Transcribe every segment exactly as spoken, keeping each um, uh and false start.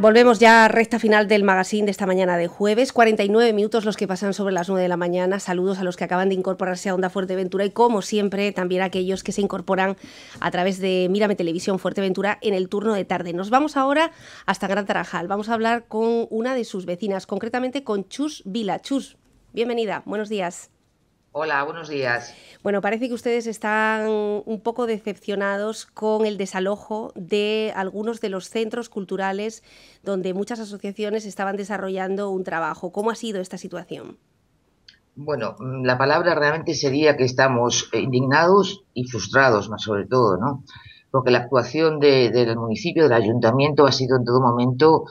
Volvemos ya a recta final del magazine de esta mañana de jueves, cuarenta y nueve minutos los que pasan sobre las nueve de la mañana. Saludos a los que acaban de incorporarse a Onda Fuerteventura y, como siempre, también a aquellos que se incorporan a través de Mírame Televisión Fuerteventura en el turno de tarde. Nos vamos ahora hasta Gran Tarajal. Vamos a hablar con una de sus vecinas, concretamente con Chus Vila. Chus, bienvenida, buenos días. Hola, buenos días. Bueno, parece que ustedes están un poco decepcionados con el desalojo de algunos de los centros culturales donde muchas asociaciones estaban desarrollando un trabajo. ¿Cómo ha sido esta situación? Bueno, la palabra realmente sería que estamos indignados y frustrados, más sobre todo, ¿no? Porque la actuación de, del municipio, del ayuntamiento, ha sido en todo momento,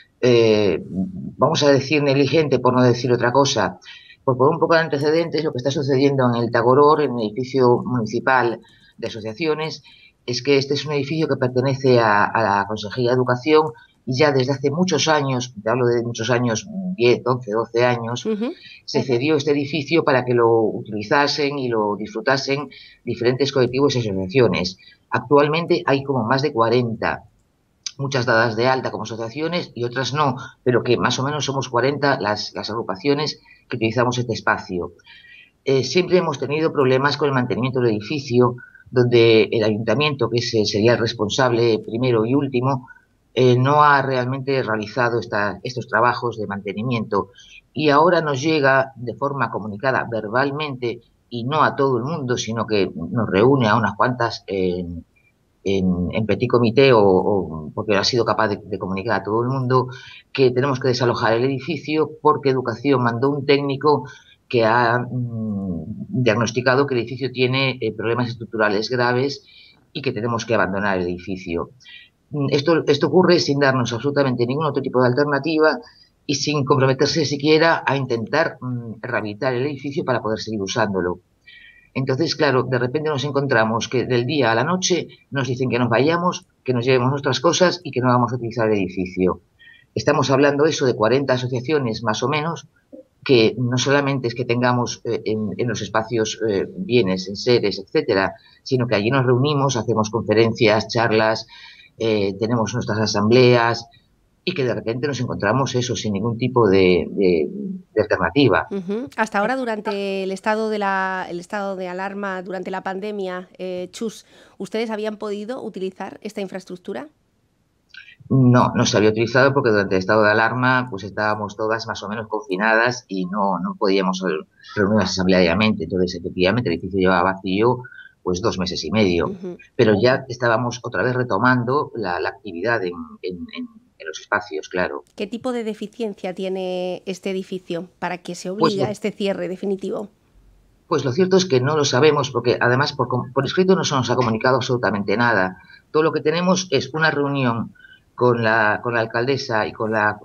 eh, vamos a decir, negligente, por no decir otra cosa. Por poner un poco de antecedentes, lo que está sucediendo en el Tagoror, en el edificio municipal de asociaciones, es que este es un edificio que pertenece a, a la Consejería de Educación y ya desde hace muchos años, te hablo de muchos años, diez, once, doce años, uh-huh. se cedió este edificio para que lo utilizasen y lo disfrutasen diferentes colectivos y asociaciones. Actualmente hay como más de cuarenta, muchas dadas de alta como asociaciones y otras no, pero que más o menos somos cuarenta las, las agrupaciones que utilizamos este espacio. Eh, siempre hemos tenido problemas con el mantenimiento del edificio, donde el ayuntamiento, que es, sería el responsable primero y último, eh, no ha realmente realizado esta, estos trabajos de mantenimiento. Y ahora nos llega de forma comunicada verbalmente, y no a todo el mundo, sino que nos reúne a unas cuantas eh, en, en petit comité, o, o porque ha sido capaz de, de comunicar a todo el mundo, que tenemos que desalojar el edificio porque Educación mandó un técnico que ha mmm, diagnosticado que el edificio tiene eh, problemas estructurales graves y que tenemos que abandonar el edificio. Esto, esto ocurre sin darnos absolutamente ningún otro tipo de alternativa y sin comprometerse siquiera a intentar mmm, rehabilitar el edificio para poder seguir usándolo. Entonces, claro, de repente nos encontramos que del día a la noche nos dicen que nos vayamos, que nos llevemos nuestras cosas y que no vamos a utilizar el edificio. Estamos hablando eso de cuarenta asociaciones más o menos, que no solamente es que tengamos eh, en, en los espacios eh, bienes, en sedes, etcétera, sino que allí nos reunimos, hacemos conferencias, charlas, eh, tenemos nuestras asambleas y que de repente nos encontramos eso sin ningún tipo de, de, de alternativa. Uh-huh. Hasta ahora, durante el estado de la, el estado de alarma, durante la pandemia, eh, Chus, ¿ustedes habían podido utilizar esta infraestructura? No, no se había utilizado porque durante el estado de alarma pues estábamos todas más o menos confinadas y no, no podíamos reunirnos asambleariamente. Entonces, efectivamente, el edificio llevaba vacío pues dos meses y medio. Uh-huh. Pero ya estábamos otra vez retomando la, la actividad en, en, en, en los espacios, claro. ¿Qué tipo de deficiencia tiene este edificio para que se obligue pues, a este cierre definitivo? Pues lo cierto es que no lo sabemos porque además por, por escrito no se nos ha comunicado absolutamente nada. Todo lo que tenemos es una reunión con la, con la alcaldesa y con, la,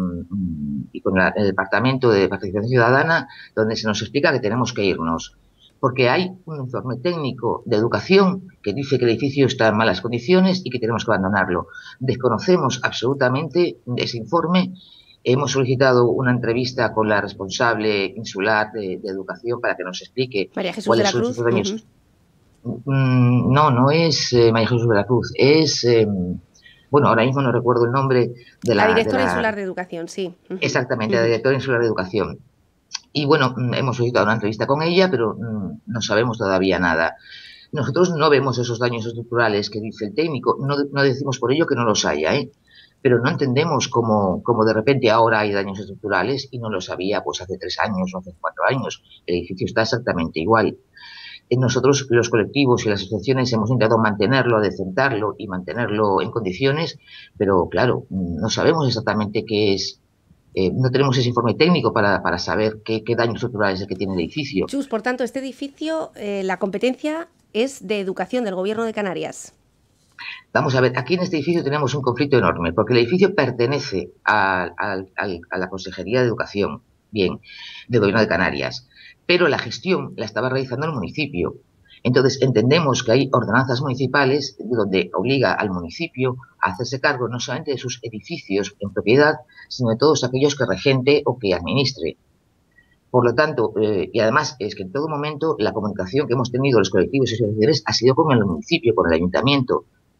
um, y con la, el Departamento de Participación Ciudadana, donde se nos explica que tenemos que irnos. Porque hay un informe técnico de Educación que dice que el edificio está en malas condiciones y que tenemos que abandonarlo. Desconocemos absolutamente ese informe. Hemos solicitado una entrevista con la responsable insular de, de Educación para que nos explique María Jesús de la Cruz. Daños. Uh-huh. No, no es eh, María Jesús de la Cruz, es... Eh, bueno, ahora mismo no recuerdo el nombre de la... La directora de la, insular de Educación, sí. Uh-huh. Exactamente, uh-huh. La directora insular de Educación. Y bueno, hemos solicitado una entrevista con ella, pero mmm, no sabemos todavía nada. Nosotros no vemos esos daños estructurales que dice el técnico, no, no decimos por ello que no los haya, ¿eh? Pero no entendemos cómo, cómo de repente ahora hay daños estructurales y no los había pues hace tres años o hace cuatro años. El edificio está exactamente igual. Nosotros, los colectivos y las asociaciones, hemos intentado mantenerlo, adecentarlo y mantenerlo en condiciones, pero claro, no sabemos exactamente qué es. Eh, no tenemos ese informe técnico para, para saber qué, qué daño estructural es el que tiene el edificio. Chus, por tanto, este edificio, eh, la competencia es de Educación del Gobierno de Canarias. Vamos a ver, aquí en este edificio tenemos un conflicto enorme, porque el edificio pertenece a, a, a, a la Consejería de Educación, bien, del Gobierno de Canarias, pero la gestión la estaba realizando el municipio. Entonces, entendemos que hay ordenanzas municipales donde obliga al municipio a hacerse cargo no solamente de sus edificios en propiedad, sino de todos aquellos que regente o que administre. Por lo tanto, eh, y además es que en todo momento la comunicación que hemos tenido los colectivos y asociaciones ha sido con el municipio, con el ayuntamiento.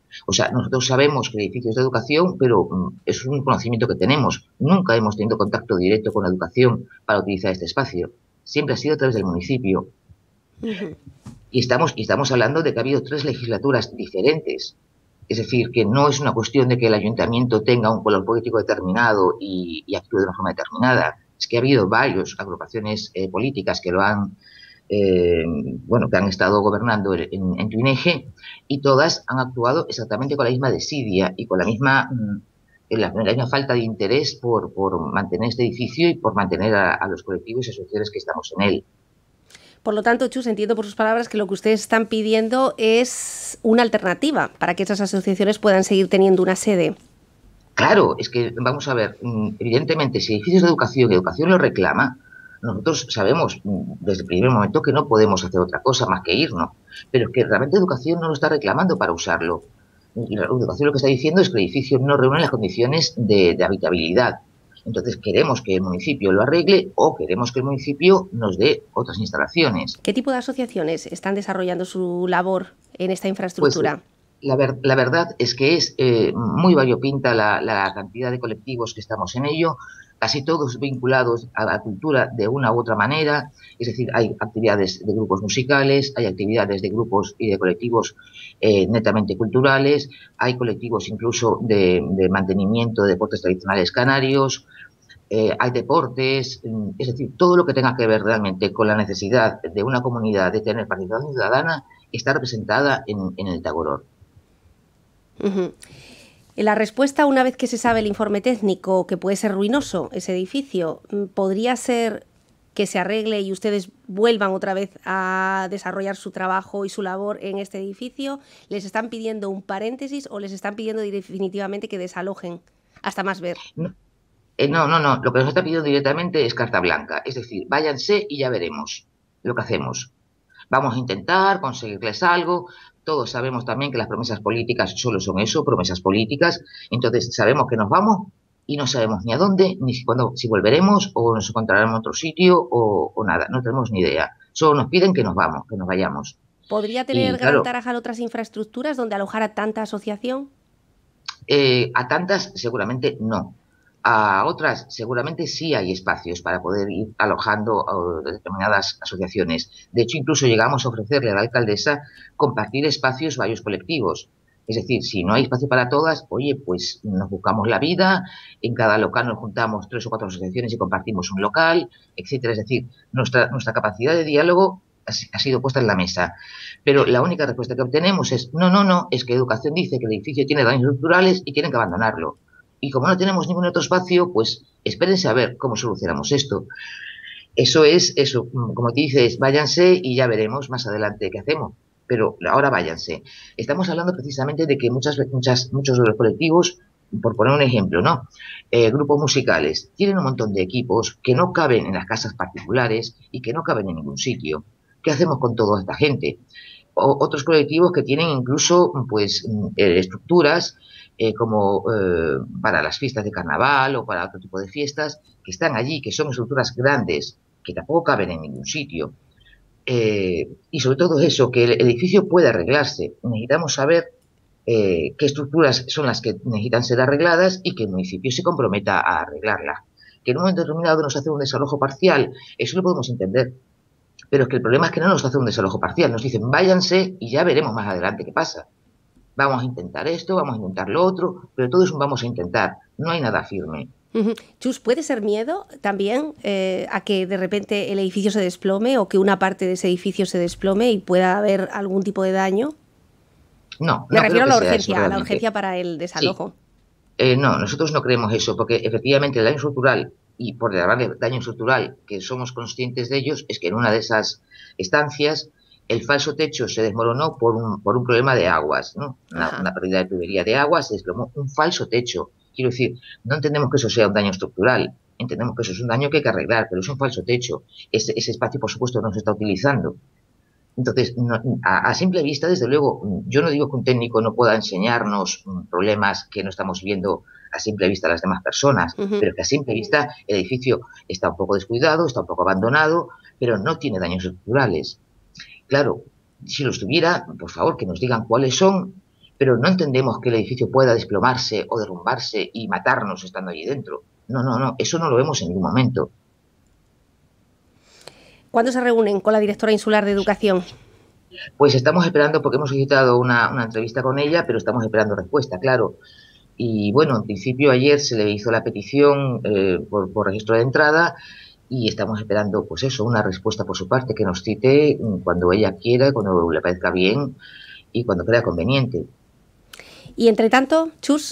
O sea, nosotros sabemos que el edificio es de educación, pero mm, es un conocimiento que tenemos. Nunca hemos tenido contacto directo con la educación para utilizar este espacio. Siempre ha sido a través del municipio. Ujú. Y estamos, y estamos hablando de que ha habido tres legislaturas diferentes. Es decir, que no es una cuestión de que el ayuntamiento tenga un color político determinado y, y actúe de una forma determinada. Es que ha habido varias agrupaciones eh, políticas que lo han, eh, bueno, que han estado gobernando en, en Tuineje, y todas han actuado exactamente con la misma desidia y con la misma, mm, la, la misma falta de interés por, por mantener este edificio y por mantener a, a los colectivos y asociaciones que estamos en él. Por lo tanto, Chus, entiendo por sus palabras que lo que ustedes están pidiendo es una alternativa para que esas asociaciones puedan seguir teniendo una sede. Claro, es que, vamos a ver, evidentemente, si edificios de educación y educación lo reclama, nosotros sabemos desde el primer momento que no podemos hacer otra cosa más que irnos, pero es que realmente educación no lo está reclamando para usarlo. La educación lo que está diciendo es que el edificio no reúne las condiciones de, de habitabilidad. Entonces queremos que el municipio lo arregle o queremos que el municipio nos dé otras instalaciones. ¿Qué tipo de asociaciones están desarrollando su labor en esta Pues infraestructura? la, ver, la verdad es que es eh, muy variopinta la, la cantidad de colectivos que estamos en ello, casi todos vinculados a la cultura de una u otra manera. Es decir, hay actividades de grupos musicales, hay actividades de grupos y de colectivos eh, netamente culturales, hay colectivos incluso de, de mantenimiento de deportes tradicionales canarios, eh, hay deportes, es decir, todo lo que tenga que ver realmente con la necesidad de una comunidad de tener participación ciudadana está representada en, en el Tagoror. Uh-huh. La respuesta, una vez que se sabe el informe técnico, que puede ser ruinoso ese edificio, ¿podría ser que se arregle y ustedes vuelvan otra vez a desarrollar su trabajo y su labor en este edificio? ¿Les están pidiendo un paréntesis o les están pidiendo definitivamente que desalojen hasta más ver? No, eh, no, no, no, lo que nos está pidiendo directamente es carta blanca, es decir, váyanse y ya veremos lo que hacemos. Vamos a intentar conseguirles algo. Todos sabemos también que las promesas políticas solo son eso, promesas políticas. Entonces sabemos que nos vamos y no sabemos ni a dónde, ni si, cuándo, si volveremos o nos encontraremos en otro sitio o, o nada. No tenemos ni idea. Solo nos piden que nos vamos, que nos vayamos. ¿Podría tener Y Gran claro, Tarajal otras infraestructuras donde alojara tanta asociación? eh, a tantas seguramente no. A otras seguramente sí hay espacios para poder ir alojando uh, determinadas asociaciones. De hecho, incluso llegamos a ofrecerle a la alcaldesa compartir espacios varios colectivos. Es decir, si no hay espacio para todas, oye, pues nos buscamos la vida, en cada local nos juntamos tres o cuatro asociaciones y compartimos un local, etcétera. Es decir, nuestra, nuestra capacidad de diálogo ha, ha sido puesta en la mesa. Pero la única respuesta que obtenemos es, no, no, no, es que Educación dice que el edificio tiene daños estructurales y quieren que abandonarlo. Y como no tenemos ningún otro espacio, pues espérense a ver cómo solucionamos esto. Eso es, eso, como te dices, váyanse y ya veremos más adelante qué hacemos. Pero ahora váyanse. Estamos hablando precisamente de que muchas, muchas, muchos de los colectivos, por poner un ejemplo, ¿no? Eh, grupos musicales, tienen un montón de equipos que no caben en las casas particulares y que no caben en ningún sitio. ¿Qué hacemos con toda esta gente? O, otros colectivos que tienen incluso, pues, eh, estructuras Eh, como eh, para las fiestas de carnaval o para otro tipo de fiestas, que están allí, que son estructuras grandes, que tampoco caben en ningún sitio. Eh, y sobre todo eso, que el edificio puede arreglarse. Necesitamos saber eh, qué estructuras son las que necesitan ser arregladas y que el municipio se comprometa a arreglarlas. Que en un momento determinado nos hace un desalojo parcial, eso lo podemos entender. Pero es que el problema es que no nos hace un desalojo parcial, nos dicen váyanse y ya veremos más adelante qué pasa. Vamos a intentar esto, vamos a intentar lo otro, pero todo es un vamos a intentar, no hay nada firme. Uh-huh. Chus, ¿puede ser miedo también eh, a que de repente el edificio se desplome o que una parte de ese edificio se desplome y pueda haber algún tipo de daño? No, Me no refiero creo a la que sea eso urgencia, a la realmente. urgencia para el desalojo. Sí. Eh, no, nosotros no creemos eso, porque efectivamente el daño estructural, y por llamarle daño estructural, que somos conscientes de ellos, es que en una de esas estancias el falso techo se desmoronó por un, por un problema de aguas, ¿no? Una, una pérdida de tubería de aguas, se desplomó un falso techo. Quiero decir, no entendemos que eso sea un daño estructural, entendemos que eso es un daño que hay que arreglar, pero es un falso techo. Ese, ese espacio, por supuesto, no se está utilizando. Entonces, no, a, a simple vista, desde luego, yo no digo que un técnico no pueda enseñarnos problemas que no estamos viendo a simple vista las demás personas, uh-huh. pero que a simple vista el edificio está un poco descuidado, está un poco abandonado, pero no tiene daños estructurales. Claro, si los tuviera, por favor, que nos digan cuáles son pero no entendemos que el edificio pueda desplomarse o derrumbarse y matarnos estando allí dentro. No, no, no, eso no lo vemos en ningún momento. ¿Cuándo se reúnen con la directora insular de Educación? Pues estamos esperando, porque hemos solicitado una, una entrevista con ella, pero estamos esperando respuesta, claro. Y bueno, en principio ayer se le hizo la petición eh, por, por registro de entrada y estamos esperando, pues eso, una respuesta por su parte, que nos cite cuando ella quiera, cuando le parezca bien y cuando crea conveniente. Y entre tanto, Chus.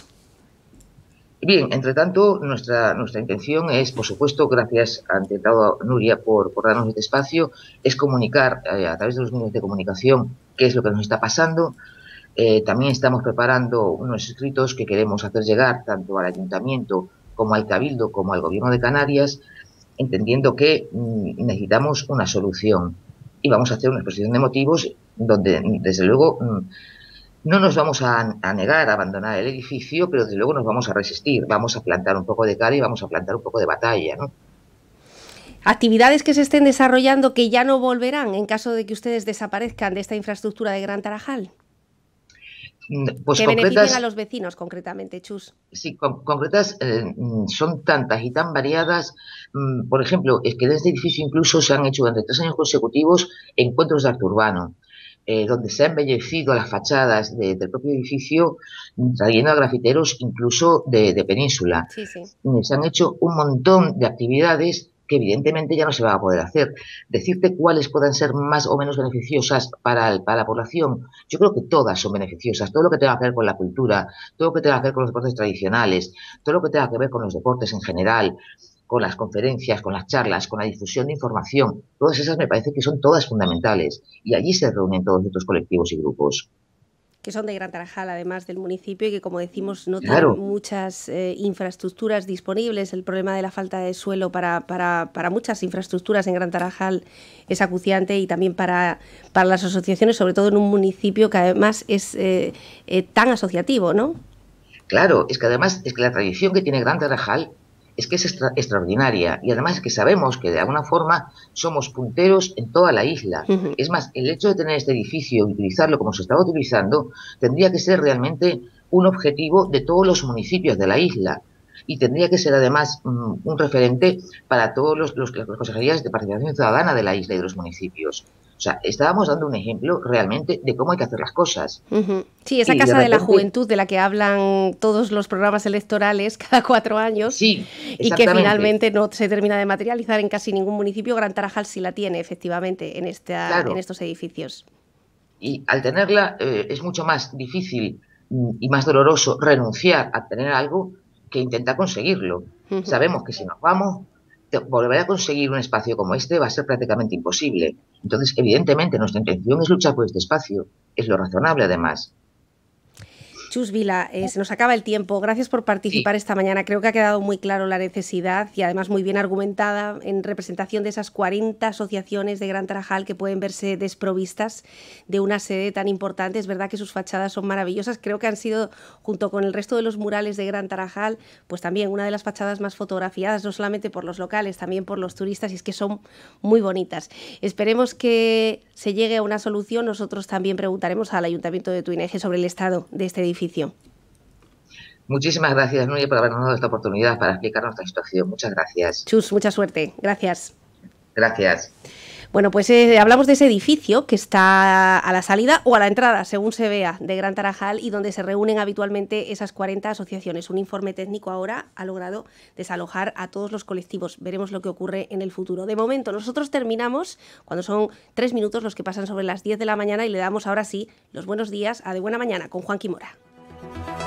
Bien, entre tanto, nuestra, nuestra intención es, por supuesto, gracias ante todo Nuria por, por darnos este espacio, es comunicar eh, a través de los medios de comunicación qué es lo que nos está pasando. Eh, también estamos preparando unos escritos que queremos hacer llegar tanto al Ayuntamiento como al Cabildo como al Gobierno de Canarias, entendiendo que mm, necesitamos una solución. Y vamos a hacer una exposición de motivos donde, desde luego, mm, no nos vamos a, a negar a abandonar el edificio, pero desde luego nos vamos a resistir. Vamos a plantar un poco de cara y vamos a plantar un poco de batalla, ¿no? Actividades que se estén desarrollando que ya no volverán en caso de que ustedes desaparezcan de esta infraestructura de Gran Tarajal. Pues que concretas, beneficien a los vecinos, concretamente, Chus. Sí, con, concretas eh, son tantas y tan variadas. Mm, por ejemplo, es que en este edificio incluso se han hecho durante tres años consecutivos encuentros de arte urbano, eh, donde se han embellecido las fachadas de, del propio edificio, trayendo a grafiteros incluso de, de península. Sí, sí. Se han hecho un montón de actividades que evidentemente ya no se va a poder hacer. Decirte cuáles puedan ser más o menos beneficiosas para, el, para la población, yo creo que todas son beneficiosas. Todo lo que tenga que ver con la cultura, todo lo que tenga que ver con los deportes tradicionales, todo lo que tenga que ver con los deportes en general, con las conferencias, con las charlas, con la difusión de información, todas esas me parece que son todas fundamentales. Y allí se reúnen todos estos colectivos y grupos. Que son de Gran Tarajal, además del municipio, y que, como decimos, no claro. tienen muchas eh, infraestructuras disponibles. El problema de la falta de suelo para, para, para muchas infraestructuras en Gran Tarajal es acuciante, y también para, para las asociaciones, sobre todo en un municipio que además es eh, eh, tan asociativo, ¿no? Claro, es que además es que la tradición que tiene Gran Tarajal es que es extra, extraordinaria, y además es que sabemos que de alguna forma somos punteros en toda la isla. Uh-huh. Es más, el hecho de tener este edificio y utilizarlo como se estaba utilizando tendría que ser realmente un objetivo de todos los municipios de la isla, y tendría que ser además um, un referente para todos los, los, las consejerías de participación ciudadana de la isla y de los municipios. O sea, estábamos dando un ejemplo realmente de cómo hay que hacer las cosas. Uh-huh. Sí, esa y Casa de, repente, de la Juventud de la que hablan todos los programas electorales cada cuatro años, sí, y que finalmente no se termina de materializar en casi ningún municipio. Gran Tarajal sí la tiene, efectivamente, en, esta, claro. en estos edificios. Y al tenerla eh, es mucho más difícil y más doloroso renunciar a tener algo que intentar conseguirlo. Uh-huh. Sabemos que si nos vamos, volver a conseguir un espacio como este va a ser prácticamente imposible. Entonces, evidentemente, nuestra intención es luchar por este espacio. Es lo razonable, además. Chus Vila, eh, se nos acaba el tiempo. Gracias por participar sí. esta mañana. Creo que ha quedado muy claro la necesidad, y además muy bien argumentada, en representación de esas cuarenta asociaciones de Gran Tarajal que pueden verse desprovistas de una sede tan importante. Es verdad que sus fachadas son maravillosas. Creo que han sido, junto con el resto de los murales de Gran Tarajal, pues también una de las fachadas más fotografiadas, no solamente por los locales, también por los turistas, y es que son muy bonitas. Esperemos que se llegue a una solución. Nosotros también preguntaremos al Ayuntamiento de Tuineje sobre el estado de este edificio. Muchísimas gracias, Nuria, por habernos dado esta oportunidad para explicar nuestra situación. Muchas gracias. Chus, mucha suerte. Gracias. Gracias. Bueno, pues eh, hablamos de ese edificio que está a la salida o a la entrada, según se vea, de Gran Tarajal, y donde se reúnen habitualmente esas cuarenta asociaciones. Un informe técnico ahora ha logrado desalojar a todos los colectivos. Veremos lo que ocurre en el futuro. De momento, nosotros terminamos cuando son tres minutos los que pasan sobre las diez de la mañana, y le damos ahora sí los buenos días a De Buena Mañana con Juanqui Mora.